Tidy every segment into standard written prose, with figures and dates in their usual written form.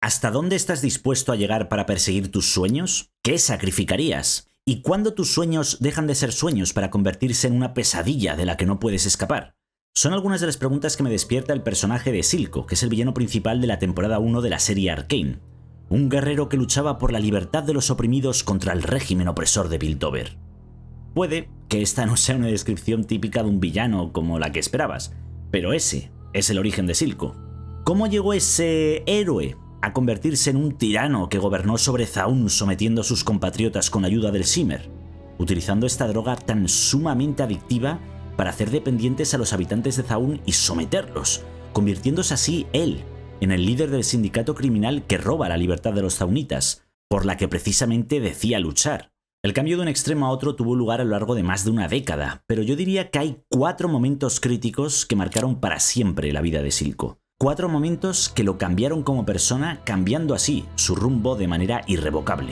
¿Hasta dónde estás dispuesto a llegar para perseguir tus sueños? ¿Qué sacrificarías? ¿Y cuándo tus sueños dejan de ser sueños para convertirse en una pesadilla de la que no puedes escapar? Son algunas de las preguntas que me despierta el personaje de Silco, que es el villano principal de la temporada 1 de la serie Arcane. Un guerrero que luchaba por la libertad de los oprimidos contra el régimen opresor de Piltover. Puede que esta no sea una descripción típica de un villano como la que esperabas, pero ese es el origen de Silco. ¿Cómo llegó ese héroe a convertirse en un tirano que gobernó sobre Zaun sometiendo a sus compatriotas con ayuda del Shimmer, utilizando esta droga tan sumamente adictiva para hacer dependientes a los habitantes de Zaun y someterlos, convirtiéndose así él en el líder del sindicato criminal que roba la libertad de los zaunitas, por la que precisamente decía luchar? El cambio de un extremo a otro tuvo lugar a lo largo de más de una década, pero yo diría que hay 4 momentos críticos que marcaron para siempre la vida de Silco. 4 momentos que lo cambiaron como persona, cambiando así su rumbo de manera irrevocable.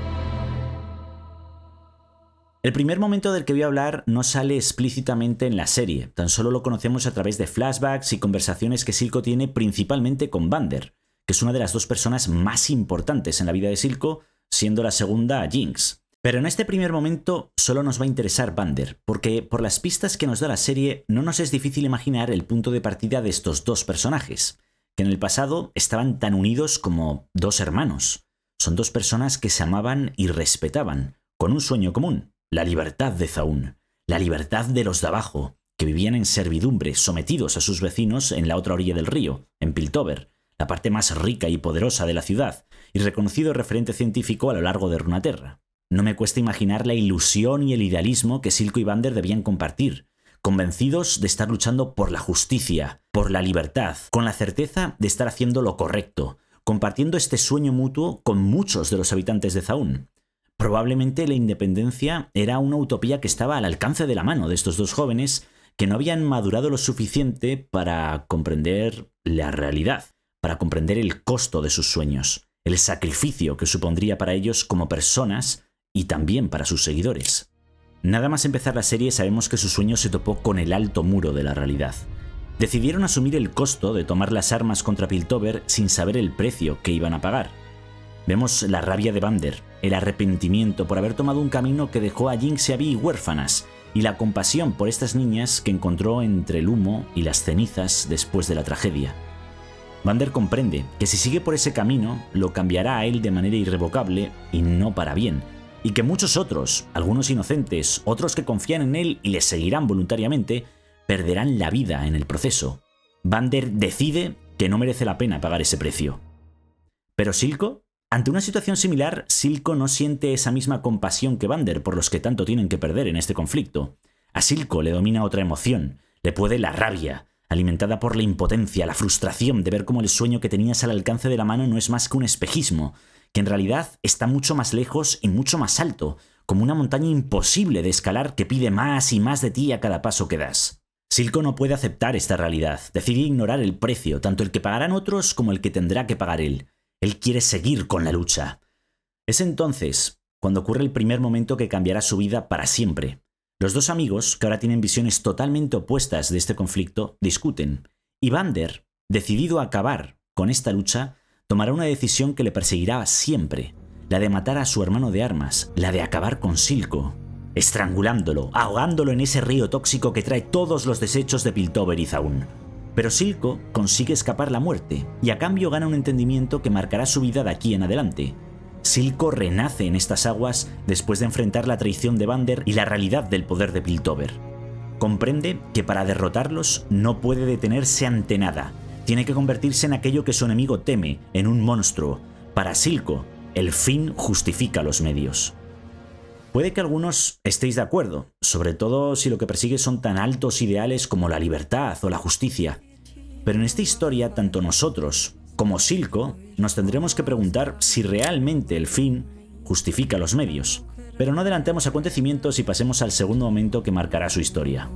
El primer momento del que voy a hablar no sale explícitamente en la serie, tan solo lo conocemos a través de flashbacks y conversaciones que Silco tiene principalmente con Vander, que es una de las 2 personas más importantes en la vida de Silco, siendo la segunda Jinx. Pero en este primer momento solo nos va a interesar Vander, porque por las pistas que nos da la serie no nos es difícil imaginar el punto de partida de estos 2 personajes, que en el pasado estaban tan unidos como 2 hermanos. Son 2 personas que se amaban y respetaban, con un sueño común: la libertad de Zaun, la libertad de los de abajo, que vivían en servidumbre, sometidos a sus vecinos en la otra orilla del río, en Piltover, la parte más rica y poderosa de la ciudad, y reconocido referente científico a lo largo de Runaterra. No me cuesta imaginar la ilusión y el idealismo que Silco y Vander debían compartir, convencidos de estar luchando por la justicia, por la libertad, con la certeza de estar haciendo lo correcto, compartiendo este sueño mutuo con muchos de los habitantes de Zaun. Probablemente la independencia era una utopía que estaba al alcance de la mano de estos 2 jóvenes que no habían madurado lo suficiente para comprender la realidad, para comprender el costo de sus sueños, el sacrificio que supondría para ellos como personas y también para sus seguidores. Nada más empezar la serie sabemos que su sueño se topó con el alto muro de la realidad. Decidieron asumir el costo de tomar las armas contra Piltover sin saber el precio que iban a pagar. Vemos la rabia de Vander, el arrepentimiento por haber tomado un camino que dejó a Jinx y a Vi huérfanas, y la compasión por estas niñas que encontró entre el humo y las cenizas después de la tragedia. Vander comprende que si sigue por ese camino, lo cambiará a él de manera irrevocable y no para bien, y que muchos otros, algunos inocentes, otros que confían en él y le seguirán voluntariamente, perderán la vida en el proceso. Vander decide que no merece la pena pagar ese precio. ¿Pero Silco? Ante una situación similar, Silco no siente esa misma compasión que Vander por los que tanto tienen que perder en este conflicto. A Silco le domina otra emoción, le puede la rabia, alimentada por la impotencia, la frustración de ver cómo el sueño que tenías al alcance de la mano no es más que un espejismo, que en realidad está mucho más lejos y mucho más alto, como una montaña imposible de escalar que pide más y más de ti a cada paso que das. Silco no puede aceptar esta realidad, decide ignorar el precio, tanto el que pagarán otros como el que tendrá que pagar él. Él quiere seguir con la lucha. Es entonces cuando ocurre el primer momento que cambiará su vida para siempre. Los 2 amigos, que ahora tienen visiones totalmente opuestas de este conflicto, discuten, y Vander, decidido a acabar con esta lucha, tomará una decisión que le perseguirá siempre, la de matar a su hermano de armas, la de acabar con Silco, estrangulándolo, ahogándolo en ese río tóxico que trae todos los desechos de Piltover y Zaun. Pero Silco consigue escapar la muerte, y a cambio gana un entendimiento que marcará su vida de aquí en adelante. Silco renace en estas aguas después de enfrentar la traición de Vander y la realidad del poder de Piltover. Comprende que para derrotarlos no puede detenerse ante nada. Tiene que convertirse en aquello que su enemigo teme, en un monstruo. Para Silco, el fin justifica los medios. Puede que algunos estéis de acuerdo, sobre todo si lo que persigue son tan altos ideales como la libertad o la justicia. Pero en esta historia, tanto nosotros como Silco nos tendremos que preguntar si realmente el fin justifica los medios. Pero no adelantemos acontecimientos y pasemos al segundo momento que marcará su historia.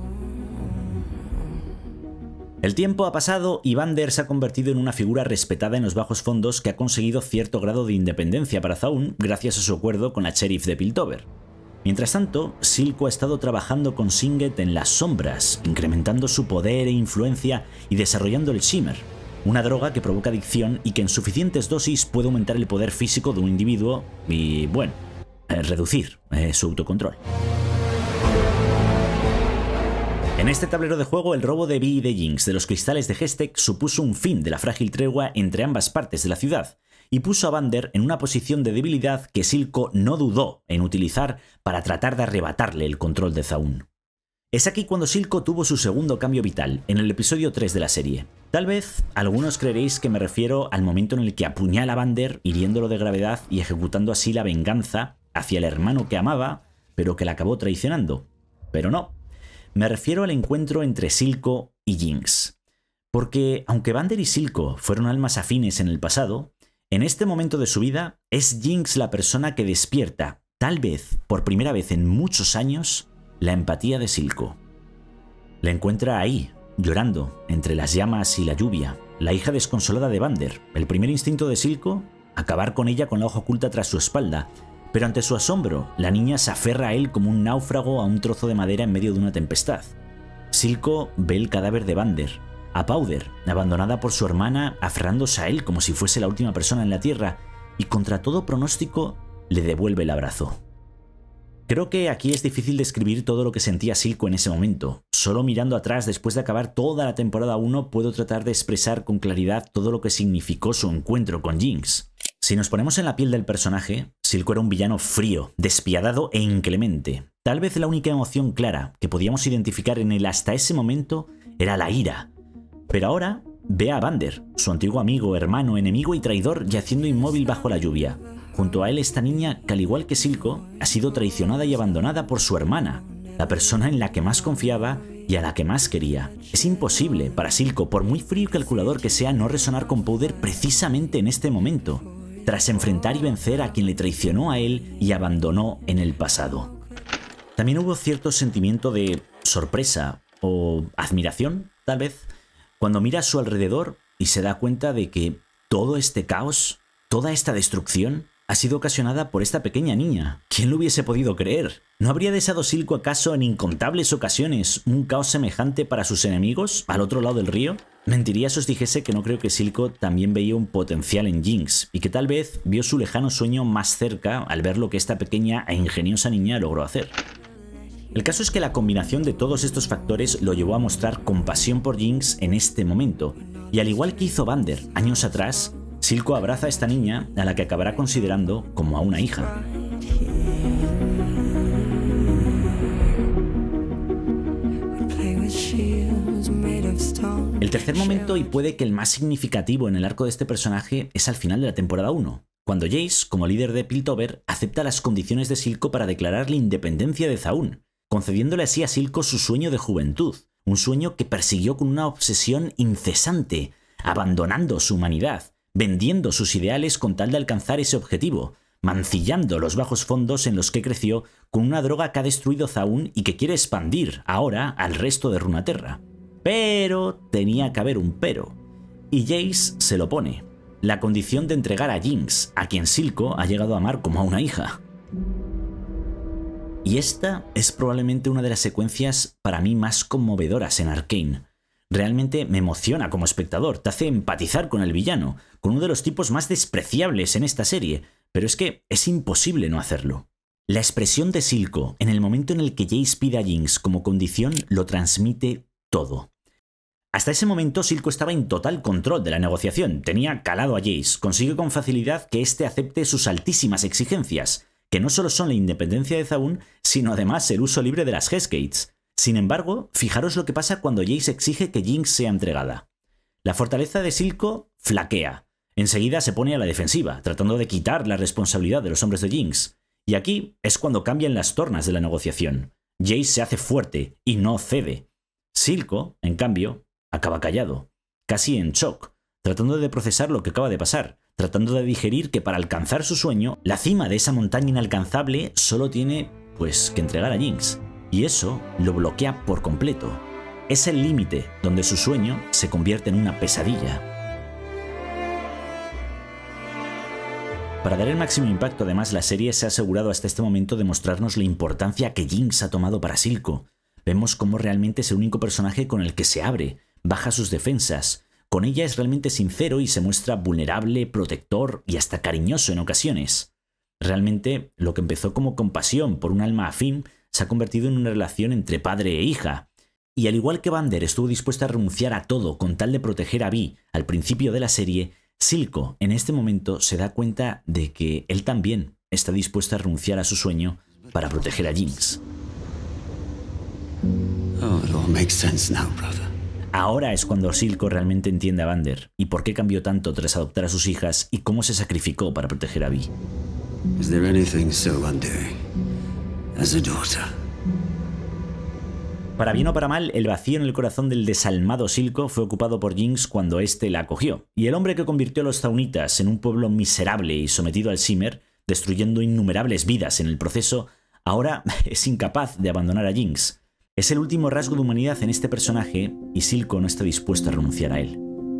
El tiempo ha pasado y Vander se ha convertido en una figura respetada en los bajos fondos que ha conseguido cierto grado de independencia para Zaun gracias a su acuerdo con la sheriff de Piltover. Mientras tanto, Silco ha estado trabajando con Singed en las sombras, incrementando su poder e influencia y desarrollando el Shimmer. una droga que provoca adicción y que en suficientes dosis puede aumentar el poder físico de un individuo y, bueno, reducir su autocontrol. En este tablero de juego, el robo de Vi y de Jinx de los cristales de Hextech supuso un fin de la frágil tregua entre ambas partes de la ciudad y puso a Vander en una posición de debilidad que Silco no dudó en utilizar para tratar de arrebatarle el control de Zaun. Es aquí cuando Silco tuvo su segundo cambio vital, en el episodio 3 de la serie. Tal vez algunos creeréis que me refiero al momento en el que apuñala a Vander, hiriéndolo de gravedad y ejecutando así la venganza hacia el hermano que amaba, pero que la acabó traicionando. Pero no. Me refiero al encuentro entre Silco y Jinx. Porque, aunque Vander y Silco fueron almas afines en el pasado, en este momento de su vida es Jinx la persona que despierta, tal vez por primera vez en muchos años, la empatía de Silco. La encuentra ahí, llorando, entre las llamas y la lluvia, la hija desconsolada de Vander. El primer instinto de Silco, acabar con ella con la hoja oculta tras su espalda. Pero ante su asombro, la niña se aferra a él como un náufrago a un trozo de madera en medio de una tempestad. Silco ve el cadáver de Vander, a Powder, abandonada por su hermana, aferrándose a él como si fuese la última persona en la Tierra, y contra todo pronóstico le devuelve el abrazo. Creo que aquí es difícil describir todo lo que sentía Silco en ese momento. Solo mirando atrás después de acabar toda la temporada 1 puedo tratar de expresar con claridad todo lo que significó su encuentro con Jinx. Si nos ponemos en la piel del personaje, Silco era un villano frío, despiadado e inclemente. Tal vez la única emoción clara que podíamos identificar en él hasta ese momento era la ira. Pero ahora ve a Vander, su antiguo amigo, hermano, enemigo y traidor, yaciendo inmóvil bajo la lluvia. Junto a él esta niña que, al igual que Silco, ha sido traicionada y abandonada por su hermana, la persona en la que más confiaba y a la que más quería. Es imposible para Silco, por muy frío y calculador que sea, no resonar con Powder precisamente en este momento, tras enfrentar y vencer a quien le traicionó a él y abandonó en el pasado. También hubo cierto sentimiento de sorpresa o admiración, tal vez, cuando mira a su alrededor y se da cuenta de que todo este caos, toda esta destrucción, ha sido ocasionada por esta pequeña niña. ¿Quién lo hubiese podido creer? ¿No habría deseado Silco acaso en incontables ocasiones un caos semejante para sus enemigos al otro lado del río? Mentiría si os dijese que no creo que Silco también veía un potencial en Jinx y que tal vez vio su lejano sueño más cerca al ver lo que esta pequeña e ingeniosa niña logró hacer. El caso es que la combinación de todos estos factores lo llevó a mostrar compasión por Jinx en este momento, y al igual que hizo Vander años atrás, Silco abraza a esta niña a la que acabará considerando como a una hija. El tercer momento, y puede que el más significativo en el arco de este personaje, es al final de la temporada 1, cuando Jace, como líder de Piltover, acepta las condiciones de Silco para declarar la independencia de Zaun, concediéndole así a Silco su sueño de juventud, un sueño que persiguió con una obsesión incesante, abandonando su humanidad, vendiendo sus ideales con tal de alcanzar ese objetivo, mancillando los bajos fondos en los que creció con una droga que ha destruido Zaun y que quiere expandir ahora al resto de Runaterra. Pero tenía que haber un pero, y Jace se lo pone: la condición de entregar a Jinx, a quien Silco ha llegado a amar como a una hija. Y esta es probablemente una de las secuencias para mí más conmovedoras en Arcane. Realmente me emociona como espectador, te hace empatizar con el villano, con uno de los tipos más despreciables en esta serie, pero es que es imposible no hacerlo. La expresión de Silco en el momento en el que Jace pide a Jinx como condición lo transmite todo. Hasta ese momento Silco estaba en total control de la negociación, tenía calado a Jace, consigue con facilidad que éste acepte sus altísimas exigencias, que no solo son la independencia de Zaun, sino además el uso libre de las Hexgates. Sin embargo, fijaros lo que pasa cuando Jace exige que Jinx sea entregada. La fortaleza de Silco flaquea. Enseguida se pone a la defensiva, tratando de quitar la responsabilidad de los hombres de Jinx. Y aquí es cuando cambian las tornas de la negociación. Jace se hace fuerte y no cede. Silco, en cambio, acaba callado, casi en shock, tratando de procesar lo que acaba de pasar, tratando de digerir que para alcanzar su sueño, la cima de esa montaña inalcanzable solo tiene, pues, que entregar a Jinx. Y eso lo bloquea por completo. Es el límite donde su sueño se convierte en una pesadilla. Para dar el máximo impacto, además, la serie se ha asegurado hasta este momento de mostrarnos la importancia que Jinx ha tomado para Silco. Vemos cómo realmente es el único personaje con el que se abre, baja sus defensas, Con ella es realmente sincero y se muestra vulnerable, protector y hasta cariñoso en ocasiones. Realmente, lo que empezó como compasión por un alma afín se ha convertido en una relación entre padre e hija. Y al igual que Vander estuvo dispuesta a renunciar a todo con tal de proteger a Vi al principio de la serie, Silco en este momento se da cuenta de que él también está dispuesto a renunciar a su sueño para proteger a Jinx. Oh, it all makes sense now, brother. Ahora es cuando Silco realmente entiende a Vander y por qué cambió tanto tras adoptar a sus hijas y cómo se sacrificó para proteger a Vi. Is there anything so undoing as a daughter? Para bien o para mal, el vacío en el corazón del desalmado Silco fue ocupado por Jinx cuando éste la acogió, y el hombre que convirtió a los Zaunitas en un pueblo miserable y sometido al Shimmer, destruyendo innumerables vidas en el proceso, ahora es incapaz de abandonar a Jinx. Es el último rasgo de humanidad en este personaje y Silco no está dispuesto a renunciar a él.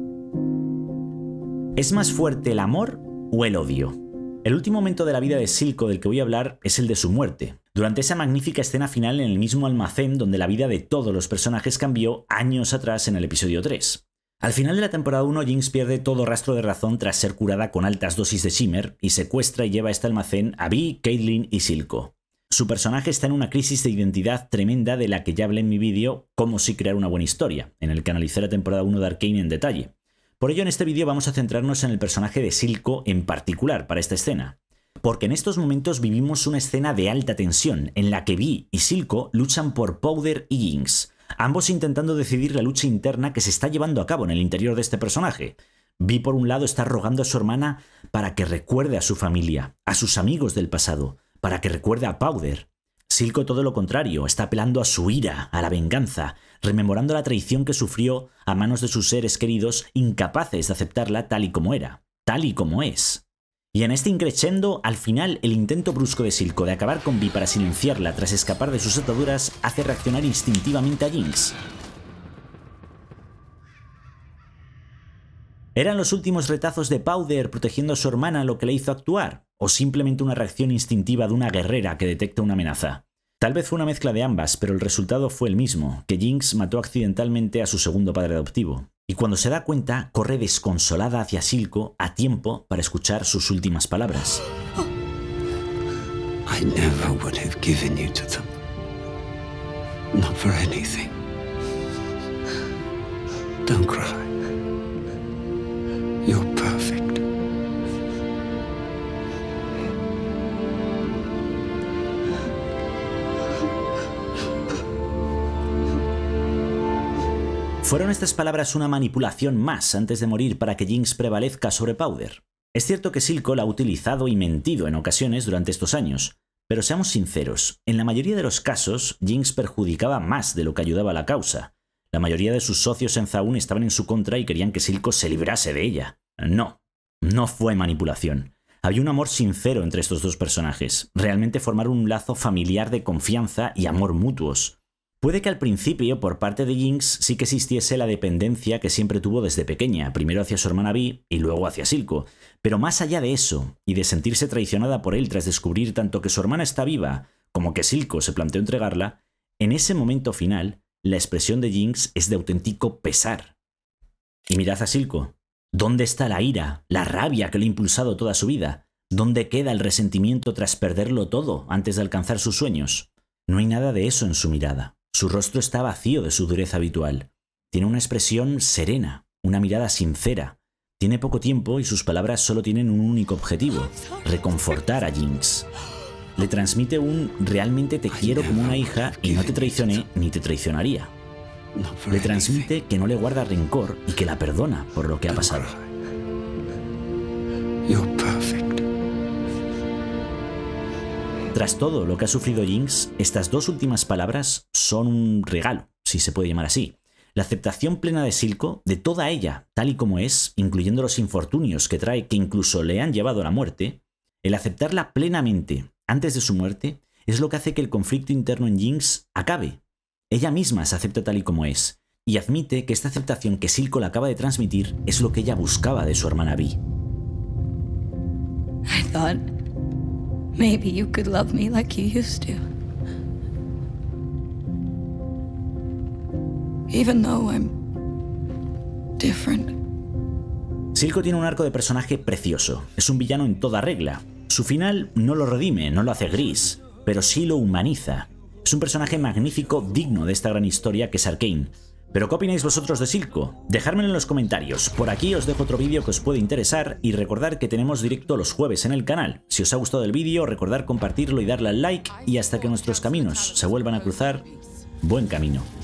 ¿Es más fuerte el amor o el odio? El último momento de la vida de Silco del que voy a hablar es el de su muerte, durante esa magnífica escena final en el mismo almacén donde la vida de todos los personajes cambió años atrás en el episodio 3. Al final de la temporada 1, Jinx pierde todo rastro de razón tras ser curada con altas dosis de Shimmer y secuestra y lleva a este almacén a Vi, Caitlyn y Silco. Su personaje está en una crisis de identidad tremenda de la que ya hablé en mi vídeo Cómo sí crear una buena historia, en el que analicé la temporada 1 de Arcane en detalle. Por ello en este vídeo vamos a centrarnos en el personaje de Silco en particular para esta escena. Porque en estos momentos vivimos una escena de alta tensión, en la que Vi y Silco luchan por Powder y Jinx, ambos intentando decidir la lucha interna que se está llevando a cabo en el interior de este personaje. Vi por un lado está rogando a su hermana para que recuerde a su familia, a sus amigos del pasado, para que recuerde a Powder. Silco todo lo contrario, está apelando a su ira, a la venganza, rememorando la traición que sufrió a manos de sus seres queridos, incapaces de aceptarla tal y como era, tal y como es. Y en este increchendo, al final, el intento brusco de Silco de acabar con Vi para silenciarla tras escapar de sus ataduras hace reaccionar instintivamente a Jinx. ¿Eran los últimos retazos de Powder protegiendo a su hermana lo que le hizo actuar? ¿O simplemente una reacción instintiva de una guerrera que detecta una amenaza? Tal vez fue una mezcla de ambas, pero el resultado fue el mismo, que Jinx mató accidentalmente a su segundo padre adoptivo. Y cuando se da cuenta, corre desconsolada hacia Silco a tiempo para escuchar sus últimas palabras. I never would have given you to them. Not for anything. Don't cry. You're perfect. ¿Fueron estas palabras una manipulación más antes de morir para que Jinx prevalezca sobre Powder? Es cierto que Silco la ha utilizado y mentido en ocasiones durante estos años, pero seamos sinceros, en la mayoría de los casos Jinx perjudicaba más de lo que ayudaba a la causa. La mayoría de sus socios en Zaun estaban en su contra y querían que Silco se librase de ella. No fue manipulación. Había un amor sincero entre estos dos personajes. Realmente formaron un lazo familiar de confianza y amor mutuos. Puede que al principio, por parte de Jinx, sí que existiese la dependencia que siempre tuvo desde pequeña, primero hacia su hermana Vi y luego hacia Silco. Pero más allá de eso, y de sentirse traicionada por él tras descubrir tanto que su hermana está viva como que Silco se planteó entregarla, en ese momento final, la expresión de Jinx es de auténtico pesar. Y mirad a Silco. ¿Dónde está la ira, la rabia que le ha impulsado toda su vida? ¿Dónde queda el resentimiento tras perderlo todo antes de alcanzar sus sueños? No hay nada de eso en su mirada. Su rostro está vacío de su dureza habitual. Tiene una expresión serena, una mirada sincera. Tiene poco tiempo y sus palabras solo tienen un único objetivo: reconfortar a Jinx. Le transmite un realmente te quiero como una hija y no te traicioné ni te traicionaría. Le transmite que no le guarda rencor y que la perdona por lo que ha pasado. You're perfect. Tras todo lo que ha sufrido Jinx, estas dos últimas palabras son un regalo, si se puede llamar así. La aceptación plena de Silco, de toda ella, tal y como es, incluyendo los infortunios que trae que incluso le han llevado a la muerte, el aceptarla plenamente antes de su muerte es lo que hace que el conflicto interno en Jinx acabe. Ella misma se acepta tal y como es, y admite que esta aceptación que Silco le acaba de transmitir es lo que ella buscaba de su hermana Vi. I thought maybe you could love me like you used to. Even though I'm different. Silco tiene un arco de personaje precioso, es un villano en toda regla. Su final no lo redime, no lo hace gris, pero sí lo humaniza. Es un personaje magnífico, digno de esta gran historia que es Arcane. ¿Pero qué opináis vosotros de Silco? Dejádmelo en los comentarios. Por aquí os dejo otro vídeo que os puede interesar y recordad que tenemos directo los jueves en el canal. Si os ha gustado el vídeo, recordad compartirlo y darle al like, y hasta que nuestros caminos se vuelvan a cruzar, buen camino.